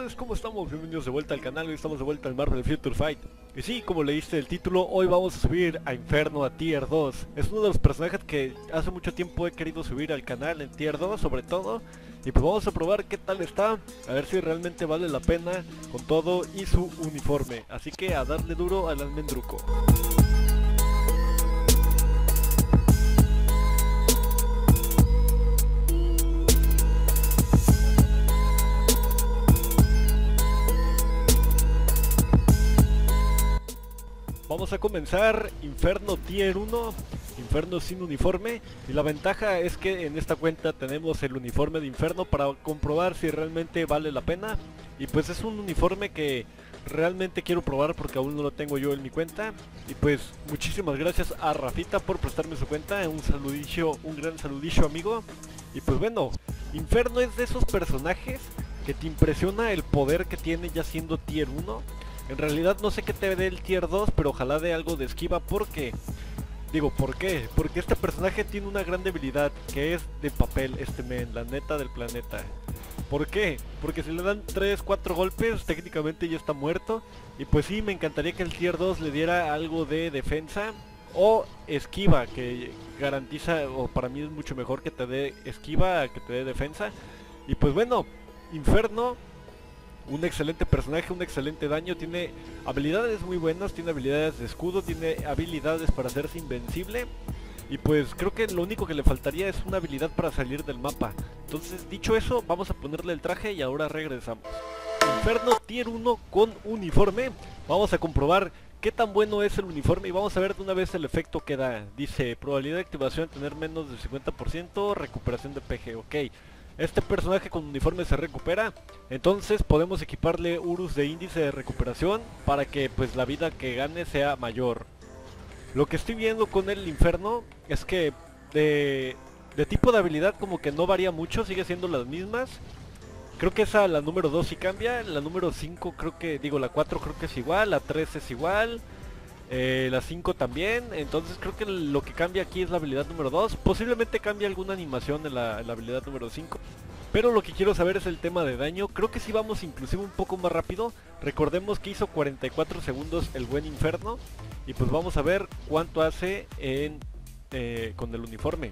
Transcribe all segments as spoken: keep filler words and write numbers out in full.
señores, ¿cómo estamos? Bienvenidos de vuelta al canal. Hoy estamos de vuelta al Marvel Future Fight. Y sí, como leíste el título, hoy vamos a subir a Inferno a Tier dos. Es uno de los personajes que hace mucho tiempo he querido subir al canal en Tier dos sobre todo. Y pues vamos a probar qué tal está, a ver si realmente vale la pena con todo y su uniforme. Así que a darle duro al almendruco. Vamos a comenzar Inferno Tier uno, Inferno sin uniforme, y la ventaja es que en esta cuenta tenemos el uniforme de Inferno para comprobar si realmente vale la pena. Y pues es un uniforme que realmente quiero probar porque aún no lo tengo yo en mi cuenta. Y pues muchísimas gracias a Rafita por prestarme su cuenta, un saludillo, un gran saludillo amigo. Y pues bueno, Inferno es de esos personajes que te impresiona el poder que tiene ya siendo Tier uno. En realidad no sé qué te dé el Tier dos, pero ojalá dé algo de esquiva porque... Digo, ¿por qué? Porque este personaje tiene una gran debilidad, que es de papel, este men, la neta del planeta. ¿Por qué? Porque si le dan tres, cuatro golpes, técnicamente ya está muerto. Y pues sí, me encantaría que el Tier dos le diera algo de defensa o esquiva, que garantiza, o para mí es mucho mejor que te dé esquiva a que te dé defensa. Y pues bueno, Inferno... un excelente personaje, un excelente daño, tiene habilidades muy buenas, tiene habilidades de escudo, tiene habilidades para hacerse invencible. Y pues creo que lo único que le faltaría es una habilidad para salir del mapa. Entonces, dicho eso, vamos a ponerle el traje y ahora regresamos. Inferno Tier uno con uniforme. Vamos a comprobar qué tan bueno es el uniforme y vamos a ver de una vez el efecto que da. Dice, probabilidad de activación tener menos del cincuenta por ciento, recuperación de P G, ok. Este personaje con uniforme se recupera, entonces podemos equiparle Urus de índice de recuperación para que pues la vida que gane sea mayor. Lo que estoy viendo con el Inferno es que de, de tipo de habilidad como que no varía mucho, sigue siendo las mismas. Creo que esa, la número dos sí cambia, la número cinco creo que, digo la cuatro creo que es igual, la tres es igual. Eh, la cinco también, entonces creo que lo que cambia aquí es la habilidad número dos. Posiblemente cambie alguna animación en la, en la habilidad número cinco. Pero lo que quiero saber es el tema de daño. Creo que si vamos inclusive un poco más rápido. Recordemos que hizo cuarenta y cuatro segundos el buen Inferno. Y pues vamos a ver cuánto hace en, eh, con el uniforme.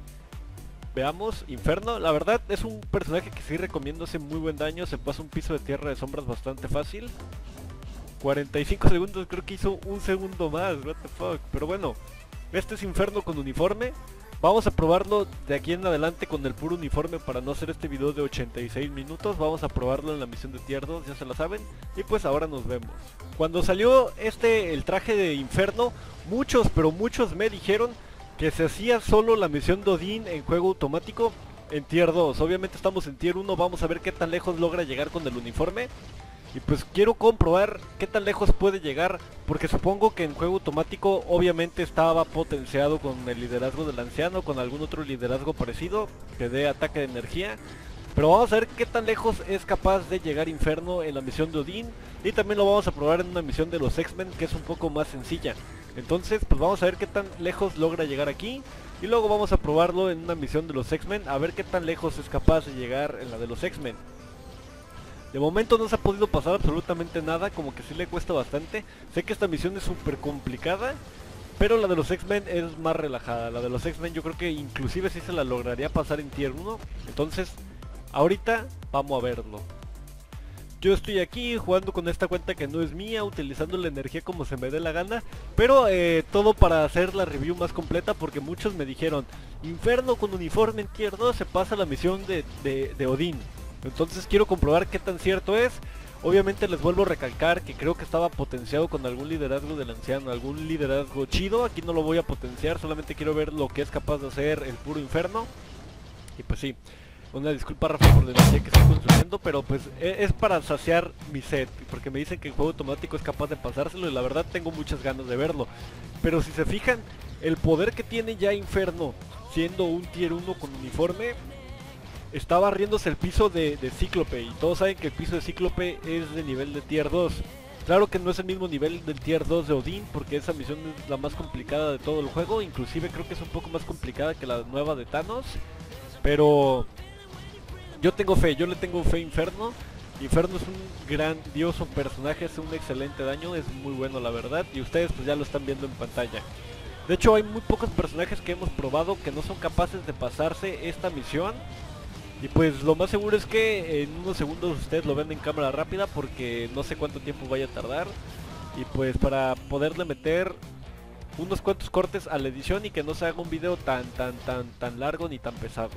Veamos, Inferno, la verdad es un personaje que sí recomiendo, hace muy buen daño. Se pasa un piso de tierra de sombras bastante fácil. cuarenta y cinco segundos, creo que hizo un segundo más, what the fuck. Pero bueno, este es Inferno con uniforme. Vamos a probarlo de aquí en adelante con el puro uniforme para no hacer este video de ochenta y seis minutos. Vamos a probarlo en la misión de Tier dos, ya se la saben. Y pues ahora nos vemos. Cuando salió este, el traje de Inferno, muchos, pero muchos me dijeron que se hacía solo la misión de Odín en juego automático en Tier dos. Obviamente estamos en Tier uno, vamos a ver qué tan lejos logra llegar con el uniforme. Y pues quiero comprobar qué tan lejos puede llegar, porque supongo que en juego automático obviamente estaba potenciado con el liderazgo del anciano, con algún otro liderazgo parecido que dé ataque de energía. Pero vamos a ver qué tan lejos es capaz de llegar Inferno en la misión de Odín. Y también lo vamos a probar en una misión de los X-Men que es un poco más sencilla. Entonces pues vamos a ver qué tan lejos logra llegar aquí. Y luego vamos a probarlo en una misión de los X-Men, a ver qué tan lejos es capaz de llegar en la de los X-Men. De momento no se ha podido pasar absolutamente nada, como que sí le cuesta bastante. Sé que esta misión es súper complicada, pero la de los X-Men es más relajada. La de los X-Men yo creo que inclusive sí se la lograría pasar en Tier uno. Entonces, ahorita vamos a verlo. Yo estoy aquí jugando con esta cuenta que no es mía, utilizando la energía como se me dé la gana. Pero eh, todo para hacer la review más completa, porque muchos me dijeron Inferno con uniforme en Tier dos se pasa la misión de, de, de Odín. Entonces quiero comprobar qué tan cierto es. Obviamente les vuelvo a recalcar que creo que estaba potenciado con algún liderazgo del anciano, algún liderazgo chido. Aquí no lo voy a potenciar, solamente quiero ver lo que es capaz de hacer el puro Inferno. Y pues sí, una disculpa Rafa por la energía que estoy consumiendo, pero pues es para saciar mi sed, porque me dicen que el juego automático es capaz de pasárselo y la verdad tengo muchas ganas de verlo. Pero si se fijan, el poder que tiene ya Inferno siendo un Tier uno con uniforme, está barriéndose el piso de, de Cíclope, y todos saben que el piso de Cíclope es de nivel de Tier dos. Claro que no es el mismo nivel del Tier dos de Odín, porque esa misión es la más complicada de todo el juego. Inclusive creo que es un poco más complicada que la nueva de Thanos. Pero yo tengo fe, yo le tengo fe a Inferno. Inferno es un grandioso personaje, es un excelente daño, es muy bueno la verdad, y ustedes pues ya lo están viendo en pantalla. De hecho hay muy pocos personajes que hemos probado que no son capaces de pasarse esta misión. Y pues lo más seguro es que en unos segundos ustedes lo ven en cámara rápida porque no sé cuánto tiempo vaya a tardar. Y pues para poderle meter unos cuantos cortes a la edición y que no se haga un video tan tan tan tan largo ni tan pesado.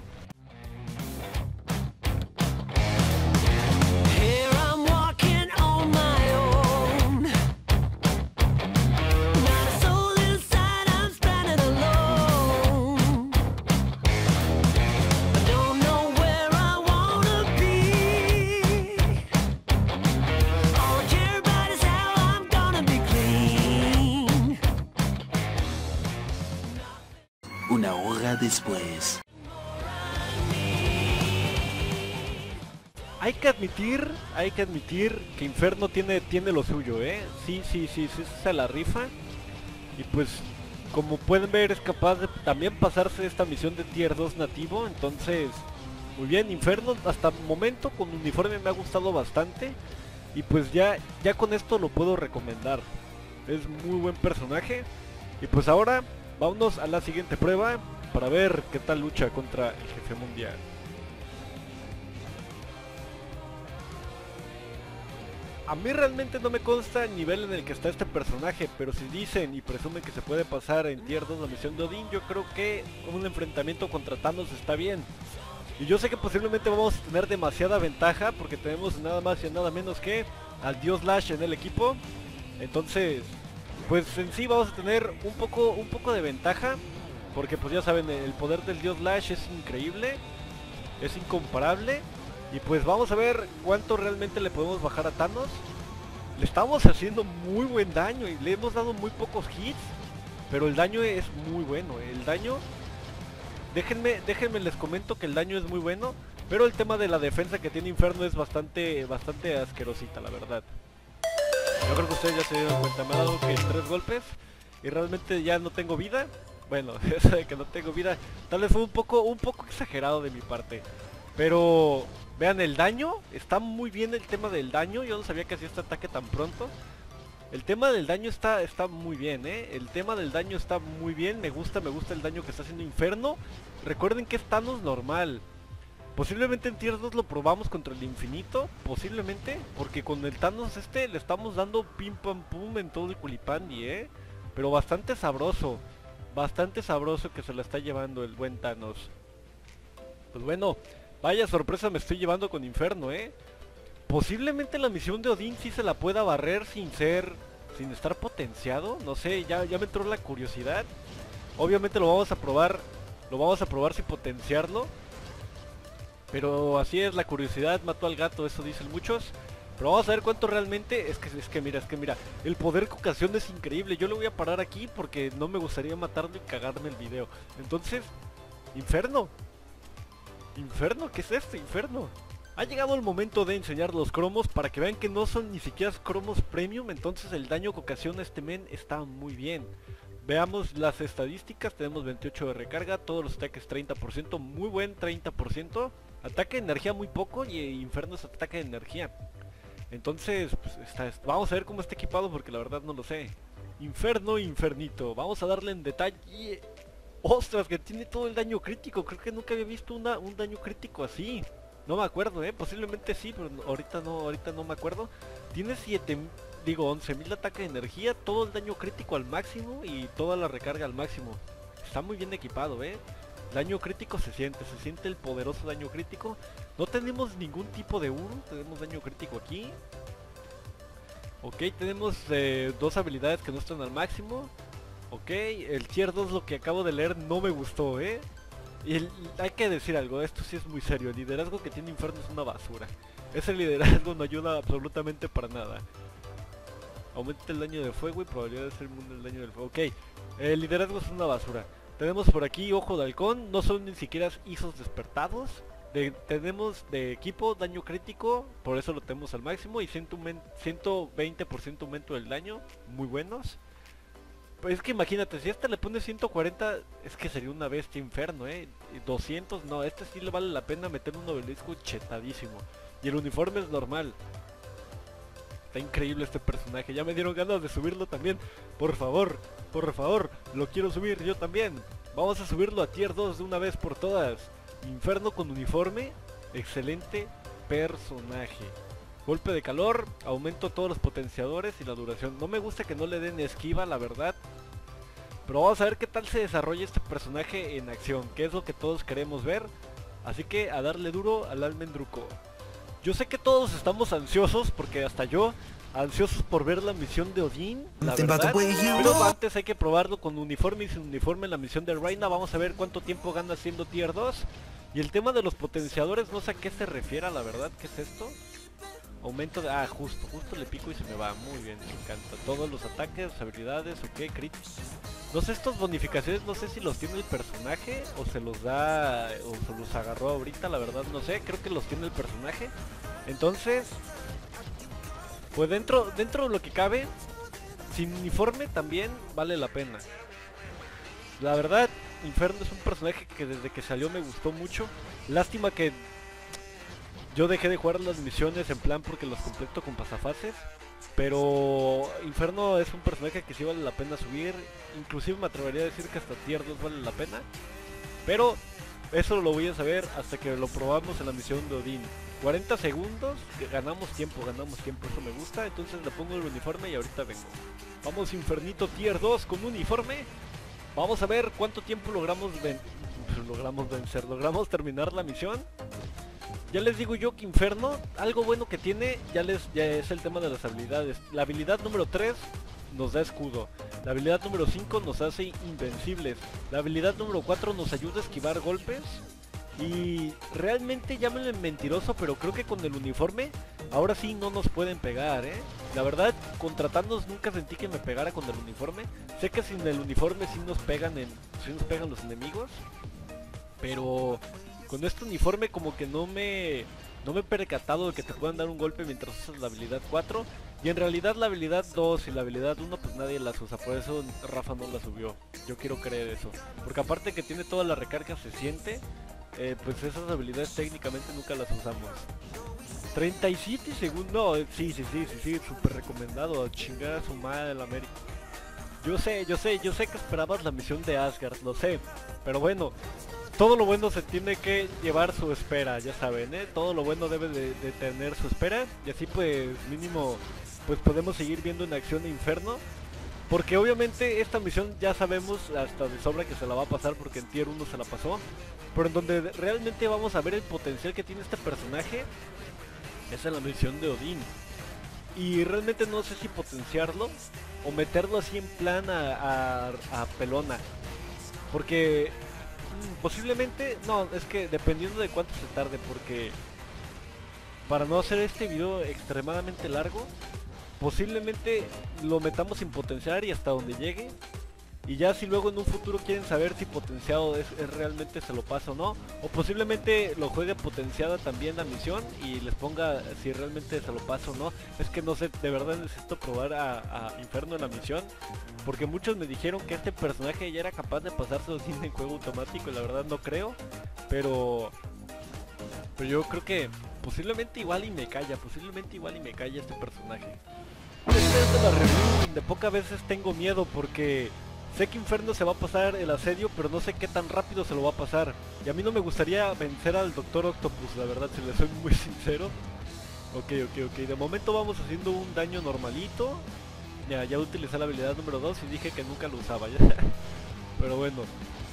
Una hora después. Hay que admitir, hay que admitir que Inferno tiene, tiene lo suyo, ¿eh? Sí, sí, sí, sí, se la rifa. Y pues, como pueden ver, es capaz de también pasarse esta misión de tier dos nativo. Entonces, muy bien, Inferno hasta el momento con uniforme me ha gustado bastante. Y pues ya, ya con esto lo puedo recomendar. Es muy buen personaje. Y pues ahora, vámonos a la siguiente prueba para ver qué tal lucha contra el jefe mundial. A mí realmente no me consta el nivel en el que está este personaje, pero si dicen y presumen que se puede pasar en tier dos la misión de Odín, yo creo que un enfrentamiento contra Thanos está bien. Y yo sé que posiblemente vamos a tener demasiada ventaja porque tenemos nada más y nada menos que al Dios Lash en el equipo. Entonces, pues en sí vamos a tener un poco, un poco de ventaja, porque pues ya saben, el poder del Dios Lash es increíble, es incomparable. Y pues vamos a ver cuánto realmente le podemos bajar a Thanos. Le estamos haciendo muy buen daño y le hemos dado muy pocos hits, pero el daño es muy bueno. El daño, déjenme, déjenme les comento que el daño es muy bueno, pero el tema de la defensa que tiene Inferno es bastante, bastante asquerosita, la verdad. Yo creo que ustedes ya se dieron cuenta, me ha dado que tres golpes y realmente ya no tengo vida. Bueno, eso de que no tengo vida tal vez fue un poco, un poco exagerado de mi parte. Pero vean el daño, está muy bien el tema del daño, yo no sabía que hacía este ataque tan pronto. El tema del daño está, está muy bien, eh. El tema del daño está muy bien, me gusta, me gusta el daño que está haciendo Inferno. Recuerden que es Thanos normal. Posiblemente en tier dos lo probamos contra el infinito, posiblemente, porque con el Thanos este le estamos dando pim pam pum en todo el culipandi, eh. Pero bastante sabroso, bastante sabroso que se la está llevando el buen Thanos. Pues bueno, vaya sorpresa me estoy llevando con Inferno, eh. Posiblemente la misión de Odín sí se la pueda barrer sin ser, sin estar potenciado, no sé, ya, ya me entró la curiosidad. Obviamente lo vamos a probar, lo vamos a probar sin potenciarlo. Pero así es, la curiosidad mató al gato, eso dicen muchos. Pero vamos a ver cuánto realmente, es que, es que mira, es que mira, el poder que ocasiona es increíble. Yo lo voy a parar aquí porque no me gustaría matarlo y cagarme el video. Entonces, Inferno. Inferno, ¿qué es esto? Inferno. Ha llegado el momento de enseñar los cromos para que vean que no son ni siquiera cromos premium. Entonces el daño que ocasiona este men está muy bien. Veamos las estadísticas, tenemos veintiocho de recarga, todos los ataques treinta por ciento, muy buen treinta por ciento. Ataque de energía muy poco y Inferno es ataque de energía. Entonces, pues, está, vamos a ver cómo está equipado porque la verdad no lo sé. Inferno, Infernito, vamos a darle en detalle. ¡Ostras! Que tiene todo el daño crítico, creo que nunca había visto una, un daño crítico así. No me acuerdo, eh, posiblemente sí, pero ahorita no, ahorita no me acuerdo. Tiene siete, digo once mil ataque de energía, todo el daño crítico al máximo y toda la recarga al máximo. Está muy bien equipado, eh. Daño crítico se siente, se siente el poderoso daño crítico. No tenemos ningún tipo de Uru, tenemos daño crítico aquí. Ok, tenemos eh, dos habilidades que no están al máximo. Ok, el tier dos lo que acabo de leer no me gustó, eh. Y el, hay que decir algo, esto sí es muy serio, el liderazgo que tiene Inferno es una basura. Ese liderazgo no ayuda absolutamente para nada. Aumenta el daño de fuego y probabilidad de ser inmune al daño del fuego. Ok, el liderazgo es una basura. Tenemos por aquí Ojo de Halcón, no son ni siquiera isos despertados. De, tenemos de equipo daño crítico, por eso lo tenemos al máximo. Y ciento veinte por ciento aumento del daño, muy buenos. Pues es que imagínate, si a este le pone ciento cuarenta, es que sería una bestia Inferno, eh. doscientos, no, este sí le vale la pena meter un obelisco chetadísimo. Y el uniforme es normal. Está increíble este personaje, ya me dieron ganas de subirlo también. Por favor, por favor, lo quiero subir yo también. Vamos a subirlo a tier dos de una vez por todas. Inferno con uniforme, excelente personaje. Golpe de calor, aumento todos los potenciadores y la duración. No me gusta que no le den esquiva, la verdad. Pero vamos a ver qué tal se desarrolla este personaje en acción, que es lo que todos queremos ver. Así que a darle duro al almendruco. Yo sé que todos estamos ansiosos, porque hasta yo, ansiosos por ver la misión de Odín, la verdad. Pero antes hay que probarlo con uniforme y sin uniforme en la misión de Reina. Vamos a ver cuánto tiempo gana siendo tier dos. Y el tema de los potenciadores, no sé a qué se refiere, la verdad. ¿Qué es esto? Aumento de... Ah, justo, justo le pico y se me va. Muy bien, me encanta. Todos los ataques, habilidades, ok, crit. No sé, estas bonificaciones, no sé si los tiene el personaje o se los da, o se los agarró ahorita, la verdad no sé. Creo que los tiene el personaje. Entonces, pues dentro, dentro de lo que cabe, sin uniforme también vale la pena. La verdad, Inferno es un personaje que desde que salió me gustó mucho. Lástima que yo dejé de jugar las misiones en plan porque los completo con pasafases. Pero Inferno es un personaje que sí vale la pena subir. Inclusive me atrevería a decir que hasta tier dos vale la pena. Pero eso lo voy a saber hasta que lo probamos en la misión de Odín. cuarenta segundos, ganamos tiempo, ganamos tiempo, eso me gusta. Entonces le pongo el uniforme y ahorita vengo. Vamos Infernito tier dos con uniforme. Vamos a ver cuánto tiempo logramos, ven logramos vencer, logramos terminar la misión. Ya les digo yo que Inferno, algo bueno que tiene, ya les ya es el tema de las habilidades. La habilidad número tres nos da escudo. La habilidad número cinco nos hace invencibles. La habilidad número cuatro nos ayuda a esquivar golpes. Y realmente llámenle mentiroso, pero creo que con el uniforme ahora sí no nos pueden pegar, ¿eh? La verdad, contra Thanos nunca sentí que me pegara con el uniforme. Sé que sin el uniforme sí nos pegan, en, sí nos pegan los enemigos. Pero con este uniforme como que no me, no me he percatado de que te puedan dar un golpe mientras usas la habilidad cuatro. Y en realidad la habilidad dos y la habilidad uno pues nadie las usa, por eso Rafa no la subió. Yo quiero creer eso. Porque aparte que tiene toda la recarga se siente, eh, pues esas habilidades técnicamente nunca las usamos. treinta y siete segundos, no, sí, sí, sí, sí, sí, súper recomendado, chingar a su madre el América. Yo sé, yo sé, yo sé que esperabas la misión de Asgard, lo sé, pero bueno. Todo lo bueno se tiene que llevar su espera, ya saben, ¿eh? Todo lo bueno debe de, de tener su espera. Y así pues mínimo pues podemos seguir viendo en acción de Inferno. Porque obviamente esta misión ya sabemos hasta de sobra que se la va a pasar porque en tier uno se la pasó. Pero en donde realmente vamos a ver el potencial que tiene este personaje es en la misión de Odín. Y realmente no sé si potenciarlo o meterlo así en plan a, a, a pelona. Porque posiblemente, no, es que dependiendo de cuánto se tarde, porque para no hacer este video extremadamente largo, posiblemente lo metamos sin potenciar y hasta donde llegue. Y ya si luego en un futuro quieren saber si potenciado es, es realmente se lo pasa o no, o posiblemente lo juegue potenciada también la misión y les ponga si realmente se lo pasa o no. Es que no sé, de verdad necesito probar a, a Inferno en la misión, porque muchos me dijeron que este personaje ya era capaz de pasarse sin en juego automático y la verdad no creo, pero pero yo creo que posiblemente igual y me calla, posiblemente igual y me calla este personaje. Esta es de la review donde pocas veces tengo miedo porque sé que Inferno se va a pasar el asedio, pero no sé qué tan rápido se lo va a pasar. Y a mí no me gustaría vencer al Doctor Octopus, la verdad, si le soy muy sincero. Ok, ok, ok. De momento vamos haciendo un daño normalito. Ya, ya utilicé la habilidad número dos y dije que nunca lo usaba. ¿Ya? Pero bueno.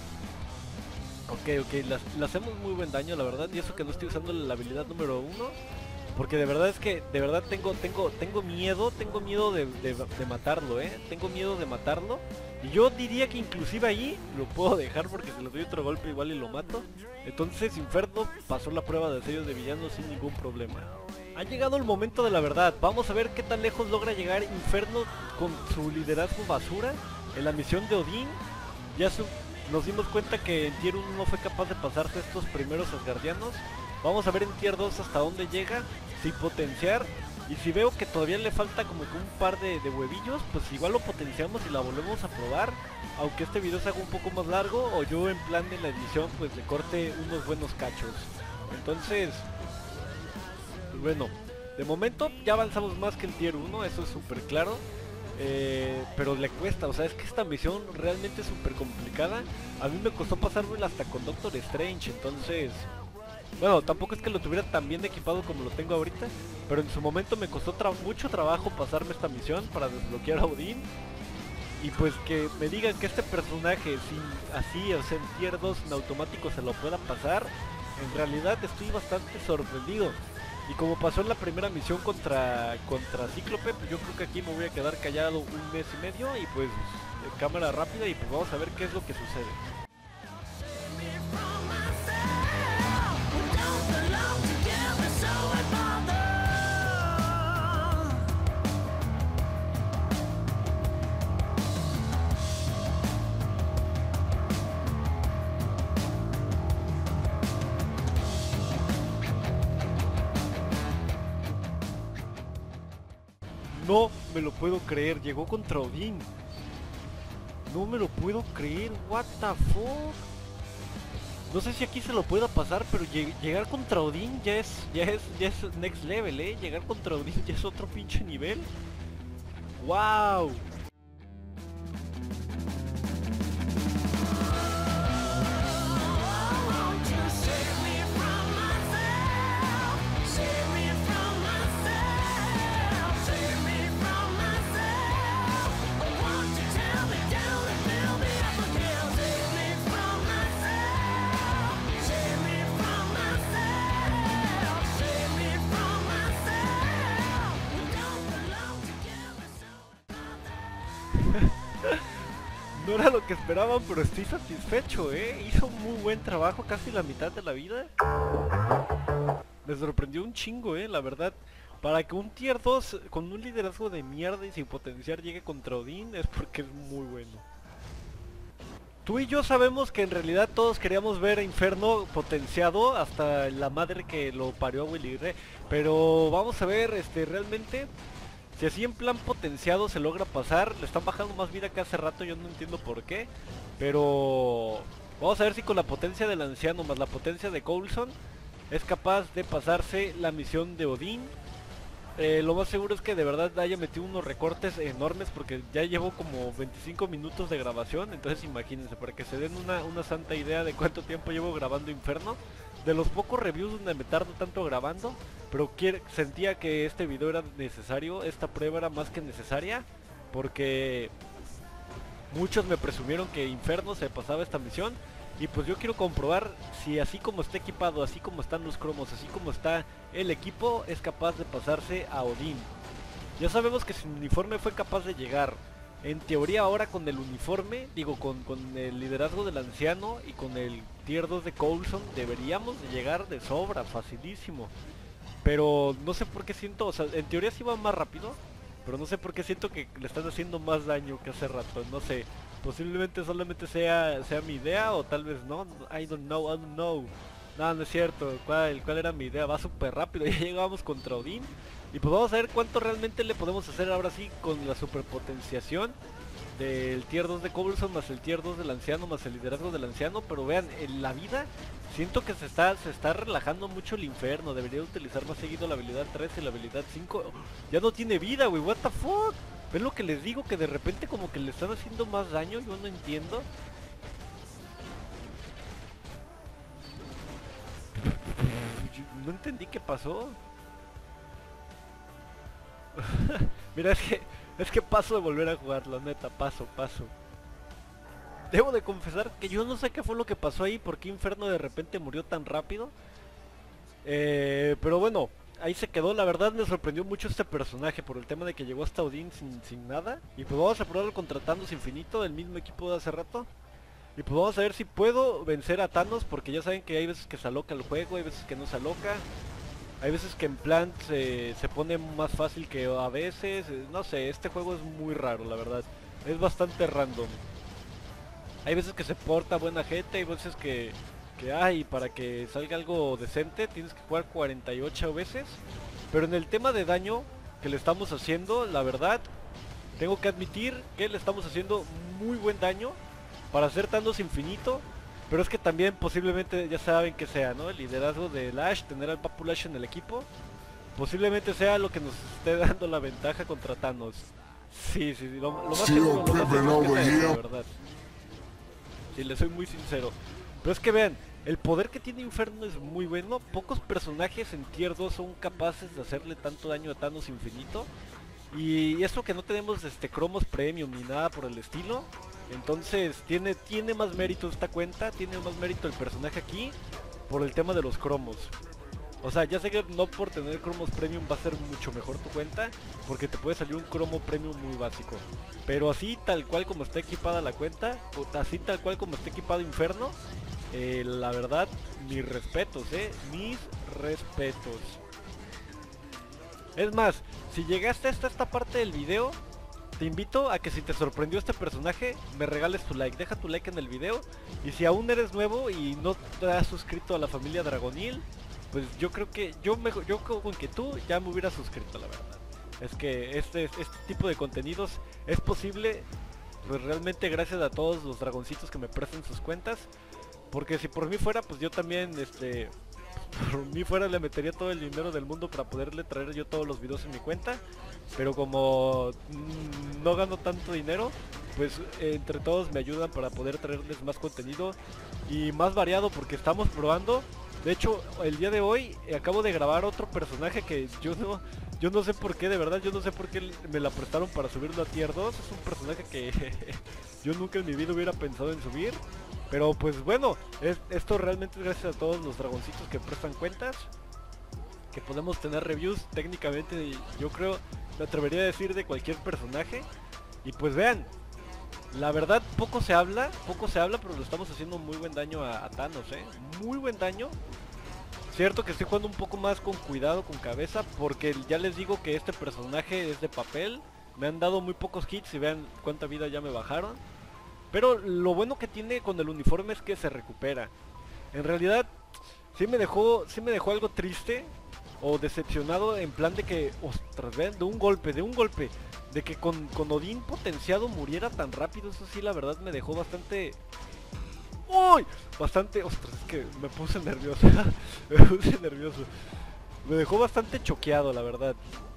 Ok, ok. Le, le hacemos muy buen daño, la verdad. Y eso que no estoy usando la habilidad número uno. Porque de verdad es que, de verdad tengo, tengo, tengo miedo, tengo miedo de, de, de matarlo, eh. Tengo miedo de matarlo. Y yo diría que inclusive ahí lo puedo dejar porque si le doy otro golpe igual y lo mato. Entonces Inferno pasó la prueba de sellos de villano sin ningún problema. Ha llegado el momento de la verdad. Vamos a ver qué tan lejos logra llegar Inferno con su liderazgo basura en la misión de Odín. Ya su, nos dimos cuenta que en tier uno no fue capaz de pasarse estos primeros asgardianos. Vamos a ver en tier dos hasta dónde llega, sin potenciar. Y si veo que todavía le falta como que un par de, de huevillos, pues igual lo potenciamos y la volvemos a probar. Aunque este video se haga un poco más largo, o yo en plan de la edición pues le corte unos buenos cachos. Entonces, Pues bueno, de momento ya avanzamos más que el tier uno, eso es súper claro. Eh, pero le cuesta, o sea, es que esta misión realmente es súper complicada. A mí me costó pasármela hasta con Doctor Strange, entonces... Bueno, tampoco es que lo tuviera tan bien equipado como lo tengo ahorita, pero en su momento me costó tra mucho trabajo pasarme esta misión para desbloquear a Odín. Y pues que me digan que este personaje sin así, o sea, en tier dos en automático se lo pueda pasar, en realidad estoy bastante sorprendido. Y como pasó en la primera misión contra contra Cíclope, pues yo creo que aquí me voy a quedar callado un mes y medio y pues eh, cámara rápida y pues vamos a ver qué es lo que sucede. No me lo puedo creer, llegó contra Odín. No me lo puedo creer, what the fuck. No sé si aquí se lo pueda pasar, pero lleg llegar contra Odín ya es, ya es, ya es next level, eh. Llegar contra Odín ya es otro pinche nivel. Wow. No era lo que esperaban, pero estoy satisfecho, eh. Hizo un muy buen trabajo, casi la mitad de la vida. Me sorprendió un chingo, eh, la verdad. Para que un tier dos con un liderazgo de mierda y sin potenciar llegue contra Odín es porque es muy bueno. Tú y yo sabemos que en realidad todos queríamos ver a Inferno potenciado hasta la madre que lo parió a Willy Re, pero vamos a ver, este, realmente, si así en plan potenciado se logra pasar, le están bajando más vida que hace rato, yo no entiendo por qué, pero vamos a ver si con la potencia del anciano más la potencia de Coulson es capaz de pasarse la misión de Odín. Eh, lo más seguro es que de verdad haya metido unos recortes enormes porque ya llevo como veinticinco minutos de grabación, entonces imagínense, para que se den una, una santa idea de cuánto tiempo llevo grabando Inferno. De los pocos reviews donde me tardo tanto grabando, pero quiere, sentía que este video era necesario, esta prueba era más que necesaria, porque muchos me presumieron que Inferno se pasaba esta misión. Y pues yo quiero comprobar si así como está equipado, así como están los cromos, así como está el equipo, es capaz de pasarse a Odín. Ya sabemos que sin uniforme fue capaz de llegar. En teoría ahora con el uniforme, digo con, con el liderazgo del anciano y con el tier dos de Coulson, deberíamos de llegar de sobra, facilísimo. Pero no sé por qué siento, o sea, en teoría sí va más rápido, pero no sé por qué siento que le están haciendo más daño que hace rato, no sé. Posiblemente solamente sea sea mi idea o tal vez no, I don't know, I don't know. No, no es cierto, ¿cuál, cuál era mi idea? Va súper rápido, ya llegamos contra Odín. Y pues vamos a ver cuánto realmente le podemos hacer ahora sí con la superpotenciación del tier dos de Coulson más el tier dos del anciano más el liderazgo del anciano. Pero vean, en la vida siento que se está se está relajando mucho el Inferno. Debería utilizar más seguido la habilidad tres y la habilidad cinco. Ya no tiene vida, güey, what the fuck. ¿Ven lo que les digo? Que de repente como que le están haciendo más daño, yo no entiendo. No entendí qué pasó. Mira, es que es que paso de volver a jugarlo, neta, paso, paso. Debo de confesar que yo no sé qué fue lo que pasó ahí, porque Inferno de repente murió tan rápido. Eh, pero bueno, ahí se quedó. La verdad me sorprendió mucho este personaje por el tema de que llegó hasta Odín sin, sin nada. Y pues vamos a probarlo contra Thanos Infinito, el mismo equipo de hace rato. Y pues vamos a ver si puedo vencer a Thanos, porque ya saben que hay veces que se aloca el juego, hay veces que no se aloca. Hay veces que en plan se, se pone más fácil que a veces. No sé, este juego es muy raro, la verdad. Es bastante random. Hay veces que se porta buena gente, hay veces que... que hay para que salga algo decente tienes que jugar cuarenta y ocho veces. Pero en el tema de daño que le estamos haciendo, la verdad tengo que admitir que le estamos haciendo muy buen daño para hacer Thanos Infinito. Pero es que también posiblemente ya saben que sea, ¿no? El liderazgo de Lash, tener al Papu Lash en el equipo. posiblemente sea lo que nos esté dando la ventaja contra Thanos. Sí, sí, sí, lo, lo más seguro, lo más seguro es que sea eso, la verdad. Si le soy muy sincero. Pero es que vean, el poder que tiene Inferno es muy bueno. Pocos personajes en tier dos son capaces de hacerle tanto daño a Thanos infinito. Y eso que no tenemos este cromos premium ni nada por el estilo. Entonces tiene, tiene más mérito esta cuenta, tiene más mérito el personaje aquí por el tema de los cromos. O sea, ya sé que no por tener cromos premium va a ser mucho mejor tu cuenta, porque te puede salir un cromo premium muy básico. Pero así tal cual como está equipada la cuenta, así tal cual como está equipado Inferno, eh, la verdad, mis respetos, eh, mis respetos. Es más, si llegaste hasta esta parte del video, te invito a que si te sorprendió este personaje, me regales tu like. Deja tu like en el video. Y si aún eres nuevo y no te has suscrito a la familia Dragonil, pues yo creo que yo me, yo con que tú ya me hubiera suscrito, la verdad. Es que este, este tipo de contenidos es posible, pues realmente gracias a todos los dragoncitos que me prestan sus cuentas. Porque si por mí fuera, pues yo también, este... por mí fuera le metería todo el dinero del mundo para poderle traer yo todos los videos en mi cuenta. Pero como mmm, no gano tanto dinero, pues eh, entre todos me ayudan para poder traerles más contenido y más variado, porque estamos probando. De hecho, el día de hoy eh, acabo de grabar otro personaje que yo no yo no sé por qué, de verdad, yo no sé por qué me la prestaron para subirlo a tier dos. Es un personaje que yo nunca en mi vida hubiera pensado en subir. Pero pues bueno, es, esto realmente es gracias a todos los dragoncitos que prestan cuentas, que podemos tener reviews técnicamente, yo creo, me atrevería a decir, de cualquier personaje. Y pues vean, la verdad poco se habla, poco se habla, pero le estamos haciendo muy buen daño a, a Thanos, eh, muy buen daño. Cierto que estoy jugando un poco más con cuidado, con cabeza, porque ya les digo que este personaje es de papel. Me han dado muy pocos hits y vean cuánta vida ya me bajaron. Pero lo bueno que tiene con el uniforme es que se recupera. En realidad sí me dejó, sí me dejó algo triste o decepcionado, en plan de que, ostras, vean, de un golpe, de un golpe, de que con, con Odín potenciado muriera tan rápido. Eso sí, la verdad me dejó bastante... ¡Uy! Bastante... Ostras, es que me puse nervioso. Me puse nervioso. Me dejó bastante choqueado, la verdad,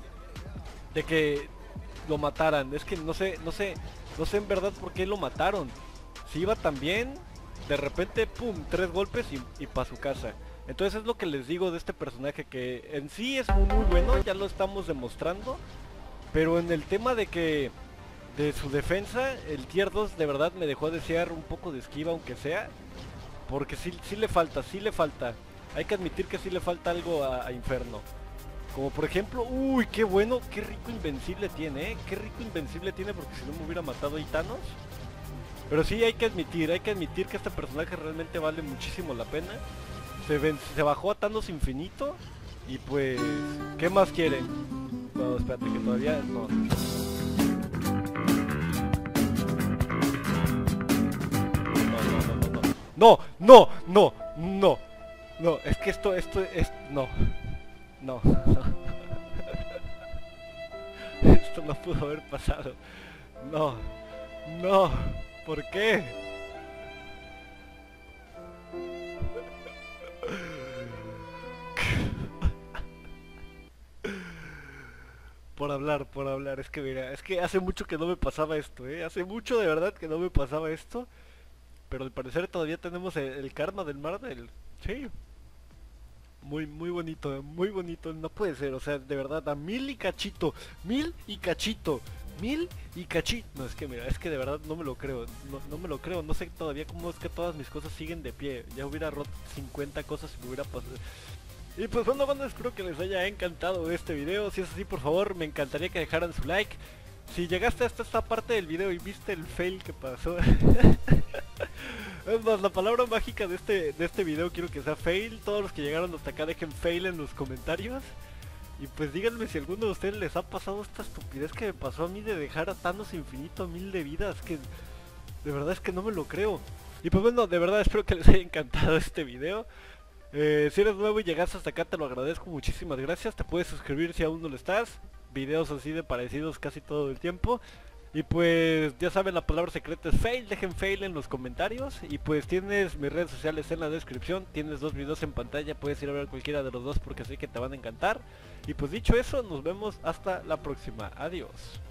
de que lo mataran. Es que no sé, no sé, no sé en verdad por qué lo mataron. Si iba tan bien, de repente, pum, tres golpes y, y pa' su casa. Entonces es lo que les digo de este personaje, que en sí es muy, muy bueno, ya lo estamos demostrando. Pero en el tema de que de su defensa, el tier dos de verdad me dejó a desear un poco de esquiva, aunque sea. Porque sí, sí le falta, sí le falta. Hay que admitir que sí le falta algo a, a Inferno. Como por ejemplo, uy, qué bueno, qué rico invencible tiene, ¿eh? Qué rico invencible tiene, porque si no me hubiera matado a Thanos. Pero sí, hay que admitir, hay que admitir que este personaje realmente vale muchísimo la pena. Se, ven, se bajó a Thanos infinito. Y pues, ¿qué más quieren? No, espérate, que todavía no. No, no, no, no, no, es que esto, esto, es, no, no, no. Esto no pudo haber pasado. No, no, ¿por qué? Por hablar, por hablar, es que mira, es que hace mucho que no me pasaba esto, eh, hace mucho de verdad que no me pasaba esto. Pero al parecer todavía tenemos el, el karma del Marvel. Sí. Muy, muy bonito, muy bonito. No puede ser, o sea, de verdad, a mil y cachito. Mil y cachito. Mil y cachito. No, es que mira, es que de verdad no me lo creo. No, no me lo creo. No sé todavía cómo es que todas mis cosas siguen de pie. Ya hubiera roto cincuenta cosas y me hubiera pasado. Y pues bueno, bueno, espero que les haya encantado este video. Si es así, por favor, me encantaría que dejaran su like. Si llegaste hasta esta parte del video y viste el fail que pasó. Es más, la palabra mágica de este, de este video quiero que sea fail. Todos los que llegaron hasta acá dejen fail en los comentarios. Y pues díganme si a alguno de ustedes les ha pasado esta estupidez que me pasó a mí, de dejar a Thanos infinito a mil de vidas. Que de verdad es que no me lo creo. Y pues bueno, de verdad espero que les haya encantado este video. Eh, si eres nuevo y llegaste hasta acá, te lo agradezco, muchísimas gracias. Te puedes suscribir si aún no lo estás. Videos así de parecidos casi todo el tiempo. Y pues ya saben, la palabra secreta es fail, dejen fail en los comentarios. Y pues tienes mis redes sociales en la descripción, tienes dos videos en pantalla, puedes ir a ver cualquiera de los dos porque sé que te van a encantar. Y pues dicho eso, nos vemos hasta la próxima, adiós.